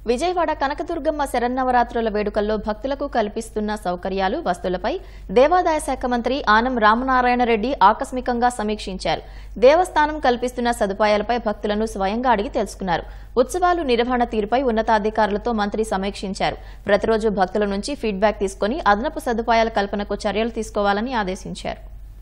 విజయవాడ కనకదుర్గమ్మ శరన్నవరాత్రుల వేడుకల్లో భక్తులకు కల్పిస్తున్న సౌకర్యాలు, వస్తువులపై దేవాదాయ శాఖ మంత్రి ఆనం రామనారాయణ రెడ్డి ఆకస్మికంగా సమీక్షించారు. దేవస్థానం కల్పిస్తున్న సదుపాయాలపై భక్తులను స్వయంగా అడిగి తెలుసుకున్నారు. ఉత్సవాలు నిర్వహణ తీరుపై ఉన్నతాధికారులతో మంత్రి సమీక్షించారు. ప్రతిరోజు భక్తుల నుంచి ఫీడ్బ్యాక్ తీసుకుని అదనపు సదుపాయాల కల్పనకు చర్యలు తీసుకోవాలని ఆదేశించారు.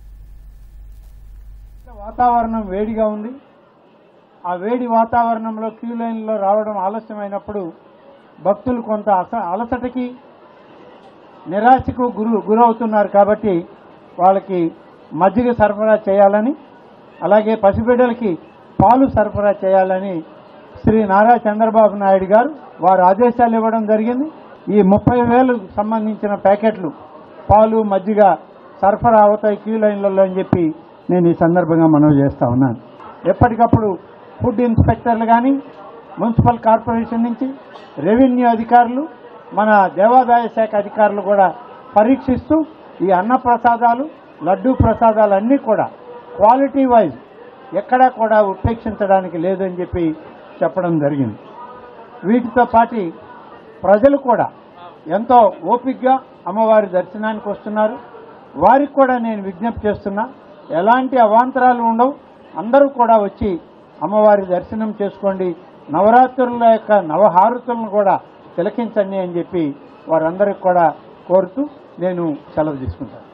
వాతావరణం వేడిగా ఉంది. ఆ వేడి వాతావరణంలో క్యూ లైన్లో రావడం ఆలస్యమైనప్పుడు భక్తులు కొంత అలసటకి నిరాశకు గురవుతున్నారు. కాబట్టి వాళ్ళకి మజ్జిగ సరఫరా చేయాలని, అలాగే పసిబిడ్డలకి పాలు సరఫరా చేయాలని శ్రీ నారా చంద్రబాబు నాయుడు గారు వారు ఆదేశాలు ఇవ్వడం జరిగింది. ఈ 30,000 సంబంధించిన ప్యాకెట్లు పాలు మజ్జిగ సరఫరా అవుతాయి క్యూ లైన్లలో అని చెప్పి నేను ఈ సందర్భంగా మనవి చేస్తా ఉన్నాను. ఎప్పటికప్పుడు ఫుడ్ ఇన్స్పెక్టర్లు కానీ, మున్సిపల్ కార్పొరేషన్ నుంచి రెవెన్యూ అధికారులు, మన దేవాదాయ శాఖ అధికారులు కూడా పరీక్షిస్తూ ఈ అన్న ప్రసాదాలు, లడ్డూ ప్రసాదాలు అన్నీ కూడా క్వాలిటీ వైజ్ ఎక్కడా కూడా ఉపేక్షించడానికి లేదని చెప్పి చెప్పడం జరిగింది. వీటితో పాటు ప్రజలు కూడా ఎంతో ఓపికగా అమ్మవారి దర్శనానికి వస్తున్నారు. వారికి కూడా నేను విజ్ఞప్తి చేస్తున్నా, ఎలాంటి అవాంతరాలు ఉండవు. అందరూ కూడా వచ్చి అమ్మవారి దర్శనం చేసుకోండి, నవరాత్రుల యొక్క నవహారతులను కూడా తిలకించండి అని చెప్పి వారందరికీ కూడా కోరుతూ నేను సెలవు తీసుకుంటాను.